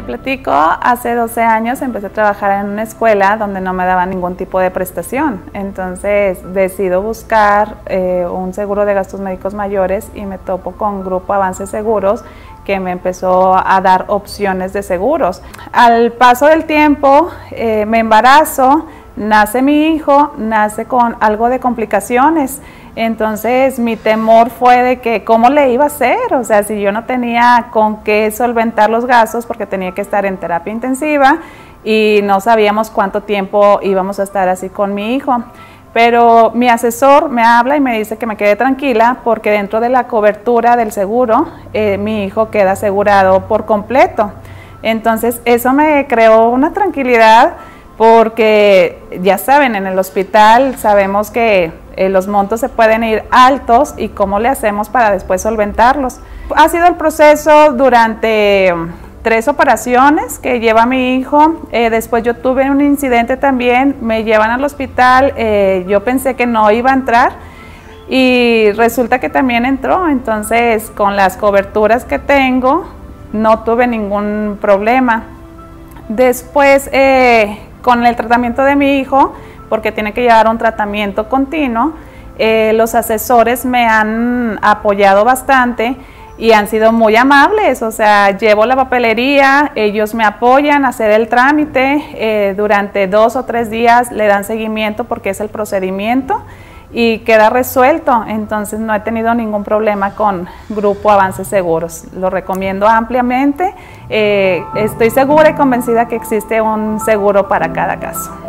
Le platico, hace 12 años empecé a trabajar en una escuela donde no me daban ningún tipo de prestación. Entonces decido buscar un seguro de gastos médicos mayores y me topo con Grupo Avance Seguros, que me empezó a dar opciones de seguros. Al paso del tiempo me embarazo, nace mi hijo, nace con algo de complicaciones. Entonces mi temor fue de que cómo le iba a hacer, o sea, si yo no tenía con qué solventar los gastos porque tenía que estar en terapia intensiva y no sabíamos cuánto tiempo íbamos a estar así con mi hijo. Pero mi asesor me habla y me dice que me quede tranquila porque dentro de la cobertura del seguro mi hijo queda asegurado por completo. Entonces eso me creó una tranquilidad porque ya saben, en el hospital sabemos que los montos se pueden ir altos y cómo le hacemos para después solventarlos. Ha sido el proceso durante 3 operaciones que lleva mi hijo. Después yo tuve un incidente también, me llevan al hospital, yo pensé que no iba a entrar y resulta que también entró. Entonces con las coberturas que tengo no tuve ningún problema. Después con el tratamiento de mi hijo, porque tiene que llevar un tratamiento continuo, los asesores me han apoyado bastante y han sido muy amables, o sea, llevo la papelería, ellos me apoyan a hacer el trámite, durante 2 o 3 días le dan seguimiento porque es el procedimiento y queda resuelto. Entonces no he tenido ningún problema con Grupo Avance Seguros, lo recomiendo ampliamente. Estoy segura y convencida que existe un seguro para cada caso.